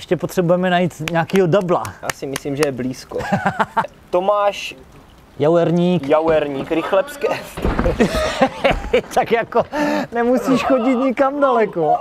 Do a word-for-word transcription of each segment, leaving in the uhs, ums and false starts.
Ještě potřebujeme najít nějakýho dubla. Já si myslím, že je blízko. Tomáš Jauerník. Jauerník, Rychlebské. Tak jako nemusíš chodit nikam daleko.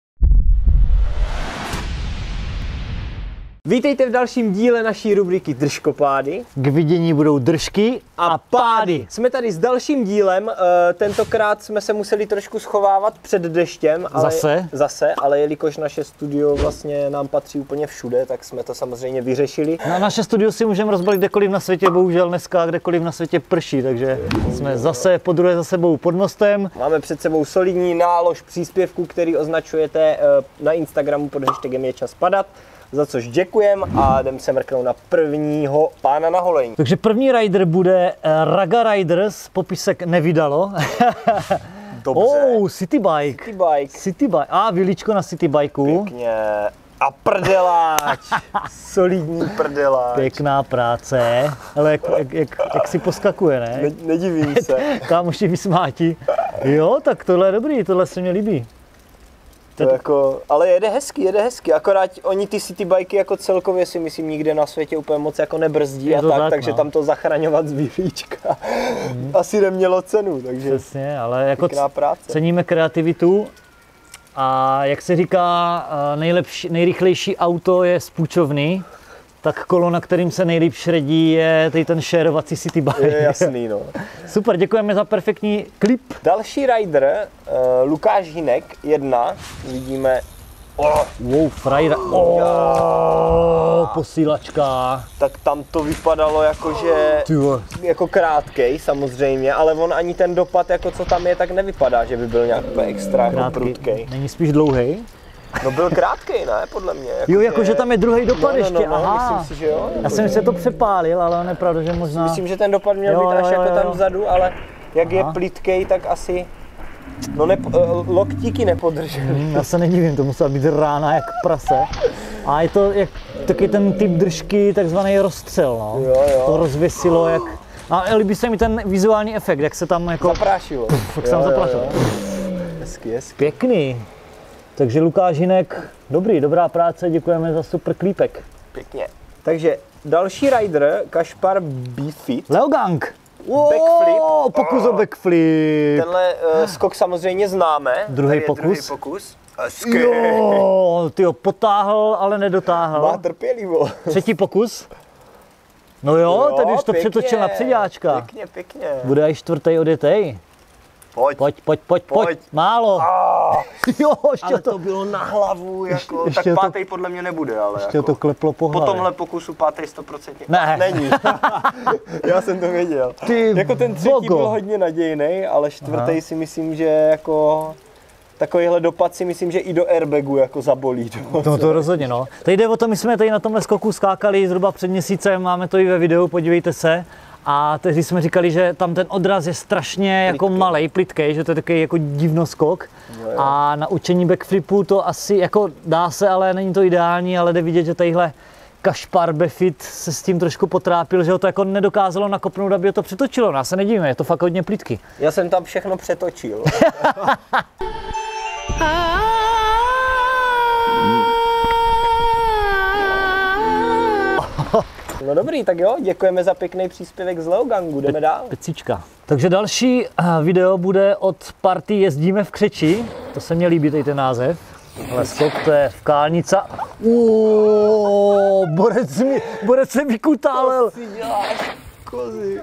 Vítejte v dalším díle naší rubriky Držkopády. K vidění budou držky a, a pády. Jsme tady s dalším dílem, tentokrát jsme se museli trošku schovávat před deštěm. Ale, Zase? Zase, ale jelikož naše studio vlastně nám patří úplně všude, tak jsme to samozřejmě vyřešili. Na naše studio si můžeme rozbalit kdekoliv na světě, bohužel dneska kdekoliv na světě prší, takže jsme zase podruhé za sebou pod mostem. Máme před sebou solidní nálož příspěvků, který označujete na Instagramu pod hashtagem Je čas padat. Za což děkujem a jdem se mrknout na prvního pána na holení. Takže první rider bude Raga Riders, popisek nevydalo. Dobře. Oh, City Bike. City Bike. City Bike. A vilíčko na City Bikeu. Pěkně. A prdeláč. Solidní prdeláč. Pěkná práce. Ale jak, jak, jak, jak si poskakuje, ne? ne nedivím se. Kámoši vysmátí. Jo, tak tohle je dobrý, tohle se mi líbí. To jako, ale jede hezky, jede hezky, akorát oni ty city bajky jako celkově si myslím nikde na světě úplně moc jako nebrzdí a tak, tak, takže no. Tam to zachraňovat z výříčka mm. asi nemělo cenu, takže přesně, ale jako práce. Ceníme kreativitu a jak se říká, nejlepší, nejrychlejší auto je z půjčovny, tak kolo, na kterým se nejlíp šredí, je tady ten šerovací city bike. Je jasný, no. Super, děkujeme za perfektní klip. Další rider, uh, Lukáš Hynek, jedna, vidíme. Oh. Wow, frajra. Oh, posílačka. Tak tam to vypadalo jako, že jako krátkej samozřejmě, ale on ani ten dopad, jako co tam je, tak nevypadá, že by byl nějak extra jako prudkej. Není spíš dlouhý? No byl krátkej, ne, podle mě. Jako jo, jakože tam je druhý dopad no, ještě, no, no, aha. Myslím si, že jo. Já jsem se to přepálil, ale on je pravda, že možná... Myslím, že ten dopad měl jo, být až jo, jako jo. tam vzadu, ale jak aha. je plitkej, tak asi... No ne, loktíky nepodrželi. Hmm, já se nedivím, to musela být rána jak prase. A je to jak, taky ten typ držky, takzvaný rozstřel, no. Jo, jo. To rozvěsilo jak... A líbí se mi ten vizuální efekt, jak se tam jako... Zaprášilo. Puf, jak se tam zaprášilo. Hezky, hezky. Pěkný. Takže Lukáš Hynek, dobrý, dobrá práce, děkujeme za super klípek. Pěkně. Takže další rider, Kašpar B-Fit. Leogang. Wow, backflip. Pokus o backflip. Tenhle uh, skok samozřejmě známe. Druhý pokus. Druhý pokus. Hezky. Jo, ty ho potáhl, ale nedotáhl. Má trpělivo. Třetí pokus. No jo, jo tady už to pěkně, přetočil na předáčka. Pěkně, pěkně. Bude i čtvrtý odjetej. Pojď. Pojď, pojď, pojď, pojď, pojď. Málo. Ah, jo, ještě ale to... to bylo na hlavu, jako, ještě, tak ještě pátej to... podle mě nebude, ale ještě jako, to kleplo po hlavě. Po tomhle pokusu pátej sto procent ne. není. Já jsem to věděl. Ty jako ten třetí bogo. Byl hodně nadějnej, ale čtvrtý aha. si myslím, že jako... Takovýhle dopad si myslím, že i do airbagu jako zabolí. No to rozhodně, no. Tady jde o to, my jsme tady na tomhle skoku skákali zhruba před měsícem, máme to i ve videu, podívejte se. A tehdy jsme říkali, že tam ten odraz je strašně jako malej, plitkej, že to je takový jako divnoskok. Jo, jo. A na učení backflipu to asi jako dá se, ale není to ideální, ale jde vidět, že tadyhle Kašpar B-Fit se s tím trošku potrápil, že ho to jako nedokázalo nakopnout, aby ho to přetočilo. No, já se nedívíme, je to fakt hodně plitký. Já jsem tam všechno přetočil. No dobrý, tak jo, děkujeme za pěkný příspěvek z Leogangu, jdeme dál. Pecíčka. Takže další video bude od party Jezdíme v křeči, to se mně líbí tady ten název. Ale skok, to je v Kálnica. Uuuu, borec, mi, borec se vykutálel. Co si děláš, kozy?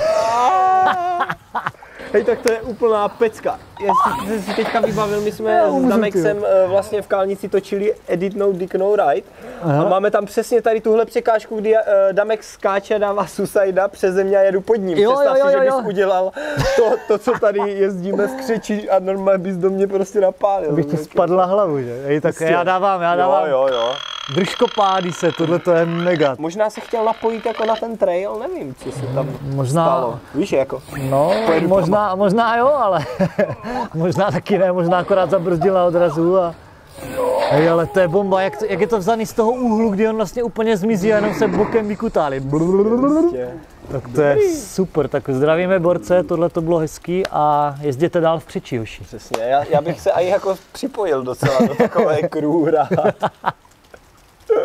Hej, tak to je úplná pecka. Já si, si teďka vybavil, my jsme s Damexem vlastně v Kálnici točili Edit No Dick No Ride. Aha. A máme tam přesně tady tuhle překážku, kdy Damex skáče, dává suicida přes země a jedu pod ním. Jo, Představ jo, jo, si, že jo. bys udělal to, to, co tady jezdíme v křeči a normálně bys do mě prostě napálil. Bych ti spadla hlavu, že? Hej, tak já dávám, já dávám. Jo, jo, jo. Držkopádí se, tohle to je mega. Možná se chtěl napojit jako na ten trail, nevím, co se tam možná, stalo. Víš, jako? No, možná, možná jo, ale možná taky ne, možná akorát zabrzdil na odrazu a... Hej, ale to je bomba, jak, to, jak je to vzaný z toho úhlu, kdy on vlastně úplně zmizí a jenom se bokem vykutálí. Tak to je super, tak zdravíme borce, tohle to bylo hezký a jezděte dál v křeči, hoši. Přesně, já, já bych se i jako připojil docela do takové crew rád.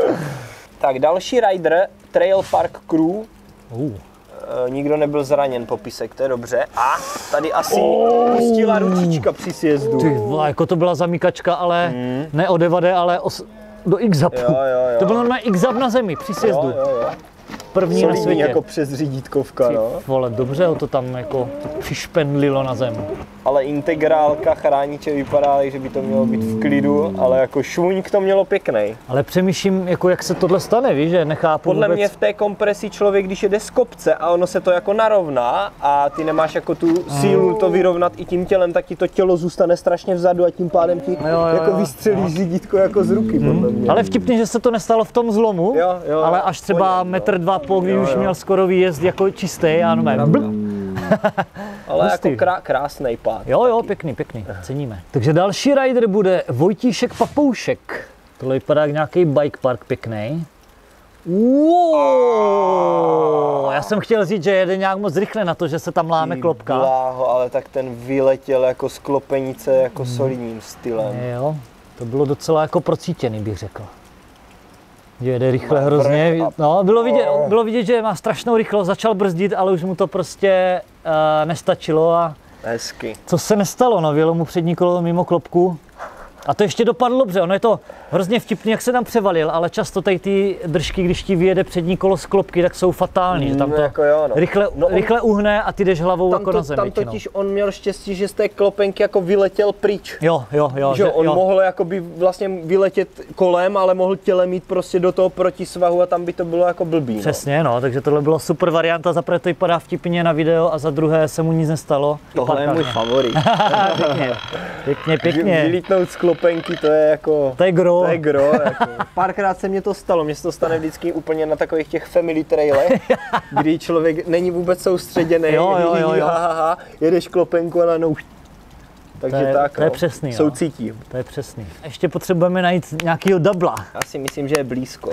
Tak další rider, Trail Park Crew. Uh. E, nikdo nebyl zraněn, popisek, to je dobře. A tady asi oh. pustila ručička při sjezdu. Ty vole, jako to byla zamíkačka, ale hmm. ne o devade, ale os, do X-Zapu. Jo, jo, jo. To byl normálně X-Zap na zemi při sjezdu. Jo, jo, jo. První solidní na světě. Jako přes řídítkovka, no. Vole, dobře ho to tam jako přišpendlilo na zem. Ale integrálka chrániče vypadá, že by to mělo být v klidu, ale jako švůňk to mělo pěkný. Ale přemýšlím, jako jak se tohle stane, víš, že nechápu Podle vůbec... mě v té kompresi člověk, když jede z kopce a ono se to jako narovná a ty nemáš jako tu sílu to vyrovnat i tím tělem, tak ti to tělo zůstane strašně vzadu a tím pádem ti jo, jo, jako jo. vystřelíš řídítko jako z ruky, hmm. podle mě. Ale vtipně, že se to nestalo v tom zlomu, jo, jo, ale až třeba pojď, metr dva po, kdy jo, už jo. měl skoro výjezd jako čistý, a no Ale jako krá, krásnej pád. Jo, jo, pěkný, pěkný, ceníme. Takže další rider bude Vojtíšek Papoušek. Tohle vypadá jak nějaký bike park pěkný. Wow, já jsem chtěl říct, že jede nějak moc rychle na to, že se tam láme klopka. Bláho, ale tak ten vyletěl jako z klopenice jako hmm. solidním stylem. Jo, to bylo docela jako procítěný, bych řekl. Že jede rychle hrozně. No, bylo vidět, bylo vidět, že má strašnou rychlost, začal brzdit, ale už mu to prostě uh, nestačilo a hezky. Co se nestalo, no, vyjelo mu přední kolo mimo klopku. A to ještě dopadlo dobře, ono je to hrozně vtipný, jak se tam převalil, ale často tady ty držky, když ti vyjede přední kolo z klopky, tak jsou fatální, že tam to no, jako jo, no. rychle, no on, rychle uhne a ty jdeš hlavou tam jako to, na zem. Tam většinou. totiž on měl štěstí, že z té klopenky jako vyletěl pryč. Jo, jo, jo. Že, že on jo. mohl jakoby vlastně vyletět kolem, ale mohl tělem jít prostě do toho protisvahu a tam by to bylo jako blbý. Přesně, no, takže tohle bylo super varianta, za prvé to vypadá vtipně na video a za druhé se mu nic nestalo. Tohle je můj favorit. Pěkně, pěkně, pěkně. Vylítnout z klopenky, to je jako... To je gro. To je gro, jako. Párkrát se mně to stalo, mně se to stane vždycky úplně na takových těch family trailech, kdy člověk není vůbec soustředěný, jo, jo, jo, jo. Ha, ha, ha, jedeš klopenku a na nou. Takže to je, tak, to je no. přesný, soucítím. To je přesný. Ještě potřebujeme najít nějakýho dubla. Já si myslím, že je blízko.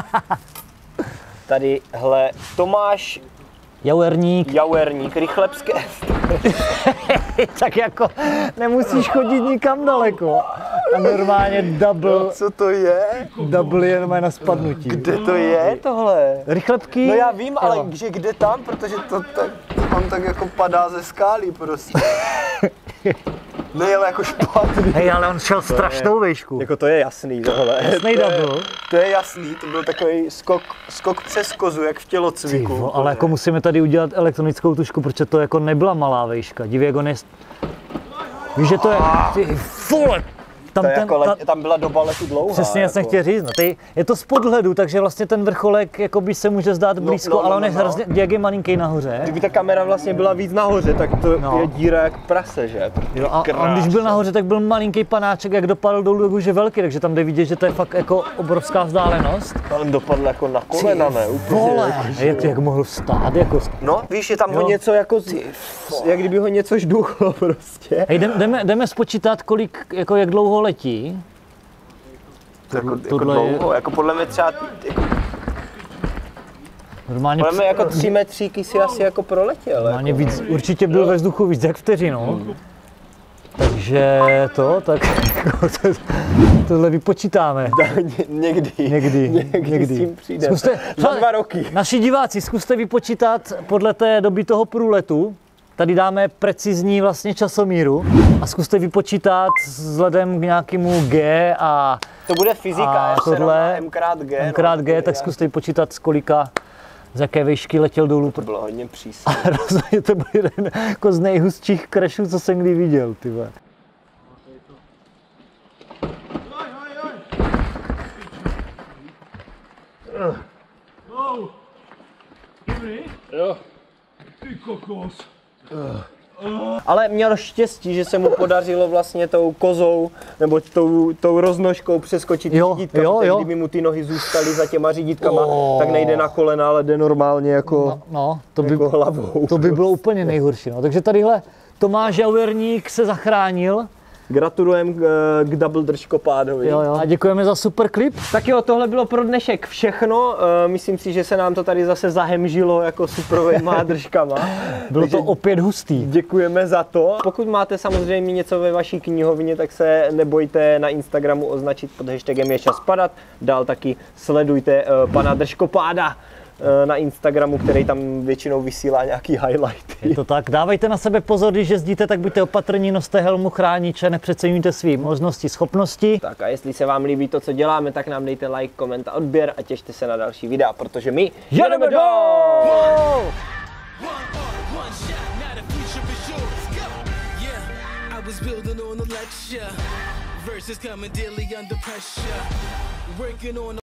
Tady, hele, Tomáš Jauerník. Jauerník, rychlebské. Tak jako nemusíš chodit nikam daleko. A normálně double. No, co to je? Double je normálně na spadnutí. Kde to je tohle? Rychlebky? No já vím, ale jo. že kde tam, protože to tak, on tak jako padá ze skály prostě. Nejel jako špatný. Hej, ale on šel strašnou výšku. Jako to je jasný tohle. Jasný to double. Je, to je jasný, to byl takový skok, skok přes kozu, jak v tělocviku. Tyvo, ale jako musíme tady udělat elektronickou tušku, protože to jako nebyla malá výška. Dívej, jak on je... Víš, že to je... Ty vole! Tam, ten, jako ta, tam byla doba letu dlouhá. Přesně, já jsem jako. chtěl říct. No, ty, je to z podhledu, takže vlastně ten vrcholek jakoby se může zdát blízko, no, no, ale on je no, hrozně, jak je malinký nahoře. Kdyby ta kamera vlastně byla víc nahoře, tak to no. je díra jak prase, že? Jo, a, a když byl nahoře, tak byl malinký panáček, jak dopadl dolů, jak už je velký, takže tam jde vidět, že to je fakt jako obrovská vzdálenost. Ale dopadl jako na kolena, ne? Úplně. Vole, jako, jak, jak mohl vstát, jako... No, víš, je tam ho něco jako, jak kdyby ho něco žduchlo prostě. Hej, jdeme, jdeme spočítat, kolik, jako jak dlouho letí. Jako, jako dlouho, je... jako podle mě třeba, jako, normálně podle mě jako tři metříky si asi jako proletěl. Normálně jako. víc, určitě byl ve vzduchu víc jak vteřinu. Hmm. Takže to, tak to, tohle vypočítáme. Ně, někdy, někdy, někdy, někdy. S tím přijde. Zkuste, za dva roky. Naši diváci, zkuste vypočítat podle té doby toho průletu. Tady dáme precizní vlastně časomíru a zkuste vypočítat vzhledem k nějakému G a to bude fyzika, a tohle M krát G. M krát G, tak zkuste vypočítat, z kolika, z jaké výšky letěl dolů. To bylo hodně přísně. A rozhodně to byl jeden jako z nejhustších crashů, co jsem kdy viděl, ty vole. Jo. Ty kokos. Ale měl štěstí, že se mu podařilo vlastně tou kozou nebo tou, tou roznožkou přeskočit jo, řídítka, jo, jo. Kdyby mu ty nohy zůstaly za těma řídítkama, oh. tak nejde na kolena, ale jde normálně jako, no, no, to jako by, hlavou. To by bylo úplně nejhorší. No. Takže tadyhle Tomáš Jauerník se zachránil. Gratulujeme k, k double držkopádovi. Jo, jo. A děkujeme za super klip. Tak jo, tohle bylo pro dnešek všechno. Myslím si, že se nám to tady zase zahemžilo jako superovejma držkama. Bylo to opět hustý. Děkujeme za to. Pokud máte samozřejmě něco ve vaší knihovině, tak se nebojte na Instagramu označit pod hashtagem Je čas padat. Dál taky sledujte uh, pana Držkopáda uh, na Instagramu, který tam většinou vysílá nějaký highlighty. Je to tak. Dávejte na sebe pozor, když jezdíte, tak buďte opatrní, noste helmu, chrániče, nepřeceňujte svý možnosti, schopnosti. Tak a jestli se vám líbí to, co děláme, tak nám dejte like, koment a odběr a těšte se na další videa, protože my jedeme dál! Was building on a lecture, verses coming daily under pressure, working on